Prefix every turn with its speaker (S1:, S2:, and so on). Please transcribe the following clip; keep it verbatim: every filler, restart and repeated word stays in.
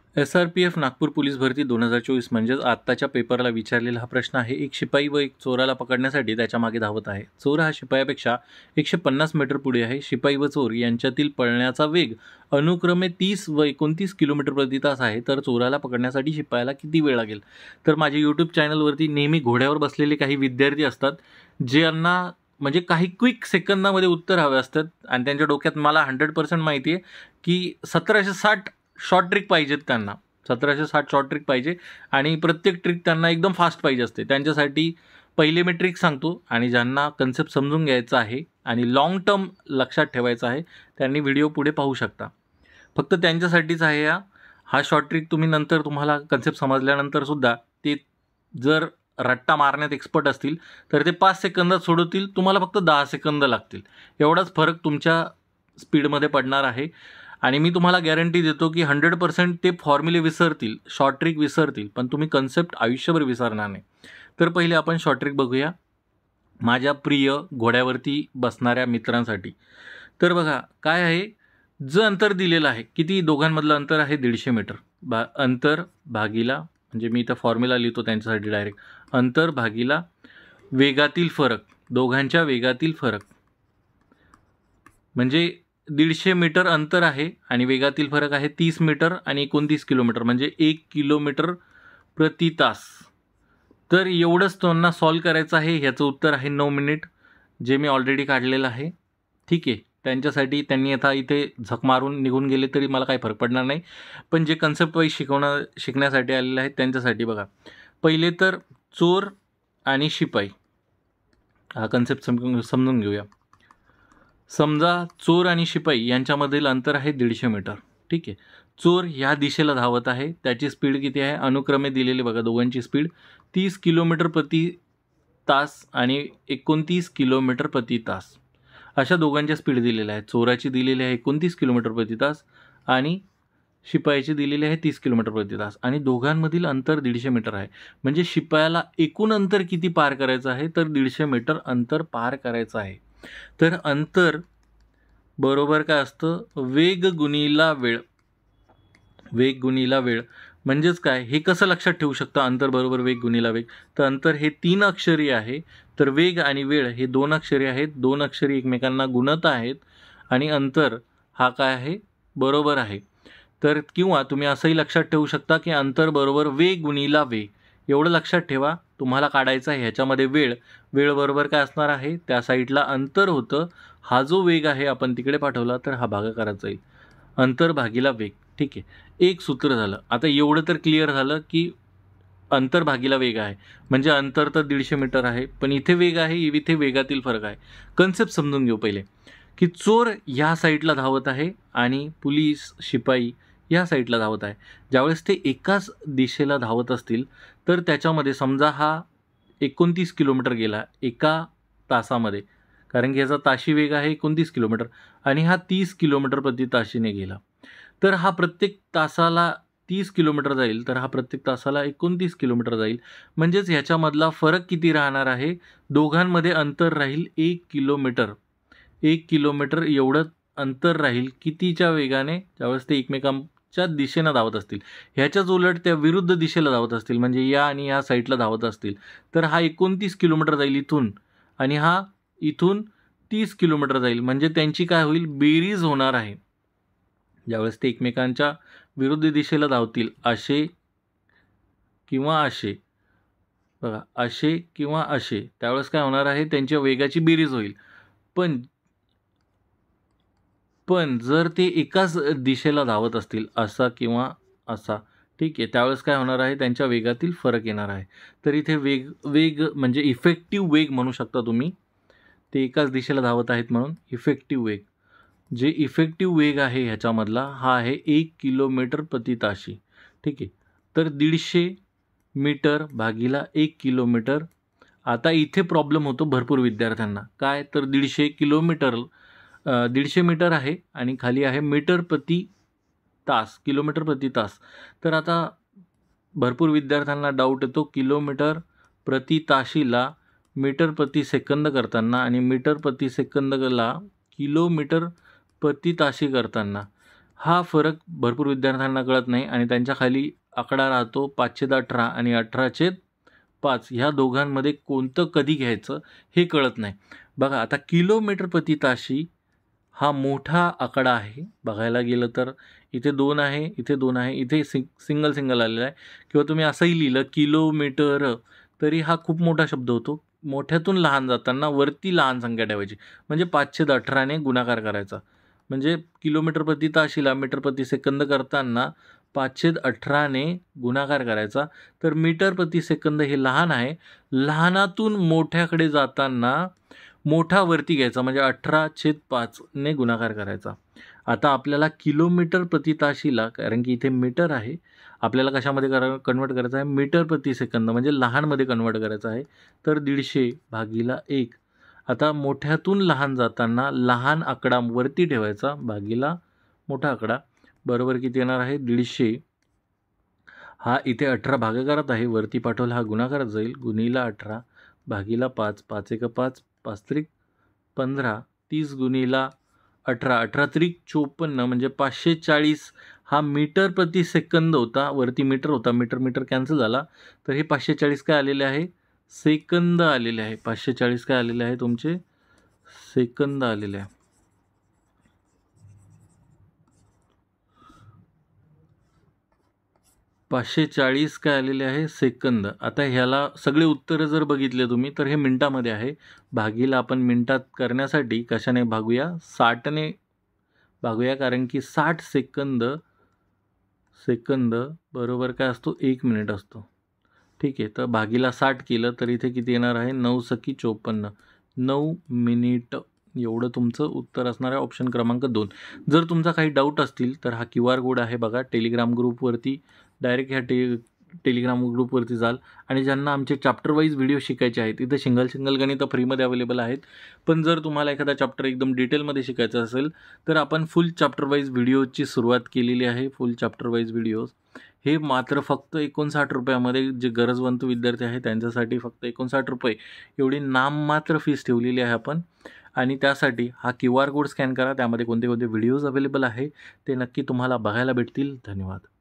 S1: S R P F Nagpur police भरती दोन हजार चोवीस म्हणजेच आत्ताच्या पेपरला विचारलेला हा प्रश्न आहे. एक शिपाई व एक चोराला पकडण्यासाठी त्याच्या मागे धावत आहे. चोर हा शिपायापेक्षा एकशे पन्नास मीटर पुढे आहे. शिपाई व चोर यांच्यातील पळण्याचा वेग अनुक्रमे तीस व एकोणतीस किलोमीटर प्रति तास आहे. तर चोराला पकडण्यासाठी शिपायाला किती वेळ लागेल? तर माझ्या यूट्यूब चॅनलवरती नेहमी घोड्यावर बसलेले काही विद्यार्थी असतात, ज्यांना म्हणजे काही क्विक सेकंदामध्ये उत्तर हवे असतात आणि त्यांच्या डोक्यात मला हंड्रेड पर्सेंट माहिती आहे की सतराशे साठ शॉर्ट ट्रिक पाहिजेत त्यांना. सतराशे साठ शॉर्ट ट्रिक पाहिजे आणि प्रत्येक ट्रिक त्यांना एकदम फास्ट पाहिजे असते. त्यांच्यासाठी पहिले मी ट्रिक सांगतो आणि ज्यांना कन्सेप्ट समजून घ्यायचा आहे आणि लाँग टर्म लक्षात ठेवायचा आहे त्यांनी व्हिडिओ पुढे पाहू शकता. फक्त त्यांच्यासाठीच आहे हा हा शॉर्ट ट्रिक. तुम्ही नंतर तुम्हाला कन्सेप्ट समजल्यानंतरसुद्धा ते जर रट्टा मारण्यात एक्सपर्ट असतील तर ते पाच सेकंदात सोडवतील, तुम्हाला फक्त दहा सेकंद लागतील. एवढाच फरक तुमच्या स्पीडमध्ये पडणार आहे आणि मी तुम्हाला गॅरंटी देतो की हंड्रेड पर्सेंट ते फॉर्म्युले विसरतील, शॉर्ट ट्रिक विसरतील, पण तुम्ही कन्सेप्ट आयुष्यभर विसरणार नाही. तर पहिले आपण शॉर्ट ट्रिक बघूया माझ्या प्रिय घोड्यावरती बसणाऱ्या मित्रांसाठी. तर बघा काय आहे, जे अंतर दिलेलं आहे, किती दोघांमधलं अंतर आहे दीडशे मीटर. बा अंतर भागीला, म्हणजे मी इथं फॉर्म्युला लिहितो त्यांच्यासाठी डायरेक्ट, अंतर भागीला वेगातील फरक, दोघांच्या वेगातील फरक. म्हणजे दीडशे मीटर अंतर आहे आणि वेगातील फरक आहे तीस मीटर आणि एकोणतीस किलोमीटर, म्हणजे एक किलोमीटर प्रति तास. तर एवढंच त्यांना सॉल्व करायचं आहे. ह्याचं उत्तर आहे नऊ मिनिट, जे मी ऑलरेडी काढलेलं आहे. ठीक आहे, त्यांच्यासाठी त्यांनी आता इथे झक मारून निघून गेले तरी मला काही फरक पडणार नाही, पण जे कन्सेप्ट वाईज शिकवणं शिकण्यासाठी आलेले आहेत त्यांच्यासाठी बघा. पहिले तर चोर आणि शिपाई हा कन्सेप्ट समजून समजून घेऊया. समजा चोर आणि शिपाई यांच्यामधील अंतर आहे दीडशे मीटर. ठीक आहे, चोर ह्या दिशेला धावत आहे, त्याची स्पीड किती आहे अनुक्रमे दिलेली बघा, दोघांची स्पीड तीस किलोमीटर प्रति तास आणि एकोणतीस किलोमीटर प्रति तास अशा दोघांच्या स्पीड दिलेल्या आहेत. चोराची दिलेली आहे एकोणतीस किलोमीटर प्रति तास आणि शिपायाची दिलेली आहे तीस किलोमीटर प्रति तास आणि दोघांमधील अंतर दीडशे मीटर आहे. म्हणजे शिपायाला एकूण अंतर किती पार करायचं आहे? तर दीडशे मीटर अंतर पार करायचं आहे. तर अंतर बरोबर काय असतं? वेग गुणिला वेळ. वेग गुणिला वेळ म्हणजेच काय, हे कसं लक्षात ठेवू शकता? अंतर बरोबर वेग गुणिला वेग. तर अंतर हे तीन अक्षरी आहे, तर वेग आणि वेळ हे दोन अक्षरी आहेत. दोन अक्षरी एकमेकांना गुणत आहेत आणि अंतर हा काय आहे? बरोबर आहे. तर किंवा तुम्ही असंही लक्षात ठेवू शकता की अंतर बरोबर वेग गुणिला वेग. एवढं लक्षात ठेवा, तुम्हाला काढायचं आहे. ह्याच्यामध्ये वेळ वेळ बरोबर काय असणार आहे? त्या साईडला अंतर होतं, हा जो वेग आहे आपण तिकडे पाठवला तर हा भागाकारात जाईल. अंतर भागीला वेग. ठीक आहे, एक सूत्र झालं. आता एवढं तर क्लिअर झालं की अंतर भागीला वेग आहे, म्हणजे अंतर तर दीडशे मीटर आहे, पण इथे वेग आहे, इथे वेगातील फरक आहे. कन्सेप्ट समजून घेऊ पहिले की चोर ह्या साईडला धावत आहे आणि पोलीस शिपाई या साईडला धावत आहे. ज्यावेळेस ते एकाच दिशेला धावत असतील तर त्याच्यामध्ये समजा हा एकोणतीस किलोमीटर गेला एका तासामध्ये, कारण की याचा ताशी वेग आहे एकोणतीस किलोमीटर आणि हा तीस किलोमीटर प्रति ताशीने गेला. तर हा प्रत्येक तासाला तीस किलोमीटर जाईल, तर हा प्रत्येक तासाला एकोणतीस किलोमीटर जाईल. म्हणजेच ह्याच्यामधला फरक किती राहणार आहे? दोघांमध्ये अंतर राहील एक किलोमीटर. एक किलोमीटर एवढं अंतर राहील कितीच्या वेगाने? ज्यावेळेस ते एकमेकांच्या दिशेनं धावत असतील. ह्याच्याच उलट त्या विरुद्ध दिशेला धावत असतील, म्हणजे या आणि या साईडला धावत असतील, तर हा एकोणतीस किलोमीटर जाईल इथून आणि हा इथून तीस किलोमीटर जाईल. म्हणजे त्यांची काय होईल? बेरीज होणार आहे. ज्यावेळेस ते एकमेकांच्या विरुद्ध दिशेला धावतील, असे किंवा असे बघा, असे किंवा असे, त्यावेळेस काय होणार आहे? त्यांच्या वेगाची बेरीज होईल. पण पण जर ते एकाच दिशेला धावत असतील, असा किंवा असा, ठीक आहे, त्यावेळेस काय होणार आहे? त्यांच्या वेगातील फरक येणार आहे. तर इथे वेग वेग म्हणजे इफेक्टिव्ह वेग म्हणू शकता तुम्ही. ते एकाच दिशेला धावत आहेत म्हणून इफेक्टिव्ह वेग. जे इफेक्टिव्ह वेग आहे ह्याच्यामधला हा आहे एक किलोमीटर प्रति ताशी. ठीक आहे, तर दीडशे मीटर भागीला एक किलोमीटर. आता इथे प्रॉब्लेम होतो भरपूर विद्यार्थ्यांना. काय? तर दीडशे किलोमीटर दीडशे मीटर आहे आणि खाली आहे मीटर प्रति तास, किलोमीटर प्रति तास. तर आता भरपूर विद्यार्थ्यांना डाऊट येतो, किलोमीटर प्रति ताशीला मीटर प्रति सेकंद करताना आणि मीटर प्रति सेकंदला किलोमीटर प्रति ताशी करताना हा फरक भरपूर विद्यार्थ्यांना कळत नाही आणि त्यांच्या खाली आकडा राहतो पाचशे अठरा आणि अठराशे पाच. ह्या दोघांमध्ये कोणतं कधी घ्यायचं हे कळत नाही. बघा आता किलोमीटर प्रति ताशी हा मोठा आकडा आहे. बघायला गेलं तर इथे दोन आहे, इथे दोन आहे, इथे सिंग सिंगल सिंगल आलेला आहे. किंवा तुम्ही असंही लिहिलं किलोमीटर तरी हा खूप मोठा शब्द होतो. मोठ्यातून लहान जाताना वरती लहान संख्या ठेवायची, म्हणजे पाचशे अठराने गुणाकार करायचा. म्हणजे किलोमीटर प्रति ताशीला मीटर प्रति सेकंद करताना पाचशे अठराने गुणाकार करायचा. तर मीटर प्रति सेकंद हे लहान आहे, लहानातून मोठ्याकडे जाताना मोठा वरती घ्यायचा, म्हणजे अठरा छेद पाचने गुणाकार करायचा. आता आपल्याला किलोमीटर प्रति ताशीला, कारण की इथे मीटर आहे, आपल्याला कशामध्ये करा कन्वर्ट करायचं आहे, मीटर प्रति सेकंद म्हणजे लहानमध्ये कन्वर्ट करायचं आहे. तर दीडशे भागीला एक. आता मोठ्यातून लहान जाताना लहान आकडा वरती ठेवायचा भागीला मोठा आकडा, बरोबर किती येणार आहे दीडशे. हा इथे अठरा भागाकारात आहे, वरती पाठवला हा गुणाकारात जाईल, गुणीला अठरा भागीला पाच, पाच एक पाच, पाच त्रिक पंधरा, तीस गुणीला अठरा, अठरा त्रिक चोपन्न, म्हणजे पाचशे चाळीस. हा मीटर प्रति सेकंद होता, वरती मीटर होता, मीटर मीटर कॅन्सल झाला, तर हे पाचशे चाळीस काय आलेले आहे, सेकंद आलेले आहे. पाचशे चाळीस काय आलेले आहे तुमचे, सेकंद आलेले आहे. पाचशे चाळीस काय आलेले आहे, सेकंद. आता ह्याला सगळे उत्तरं जर बघितले तुम्ही तर हे मिनटामध्ये आहे. भागीला आपण मिनटात करण्यासाठी कशाने भागूया, साठने भागूया, कारण की साठ सेकंद सेकंद बरोबर काय असतो, एक मिनिट असतो. ठीक आहे, तर भागीला साठ केलं तर इथे किती येणार आहे, नऊ सकी चोपन्न, नऊ मिनिट. एवढं तुमचं उत्तर असणार आहे, ऑप्शन क्रमांक दोन. जर तुमचा काही डाऊट असतील तर हा क्यू आर कोड आहे बघा, टेलिग्राम ग्रुपवरती डायरेक्ट ह्या टे टेलिग्राम ग्रुपवरती जाल. आणि ज्यांना आमचे चॅप्टर वाईज व्हिडिओ शिकायचे आहेत, इथे सिंगल सिंगल गणितं फ्रीमध्ये अवेलेबल आहेत. पण जर तुम्हाला एखादा चॅप्टर एकदम डिटेलमध्ये शिकायचं असेल तर आपण फुल चॅप्टर वाईज व्हिडिओची सुरुवात केलेली आहे. फुल चॅप्टर वाईज व्हिडिओज हे मात्र फक्त एकोणसाठ रुपयामध्ये, जे गरजवंत विद्यार्थी आहेत त्यांच्यासाठी फक्त एकोणसाठ रुपये एवढी नाममात्र फीस ठेवलेली आहे आपण. आणि त्यासाठी हा क्यू आर कोड स्कॅन करा, त्यामध्ये कोणते कोणते व्हिडिओज अवेलेबल आहे ते नक्की तुम्हाला बघायला भेटतील. धन्यवाद.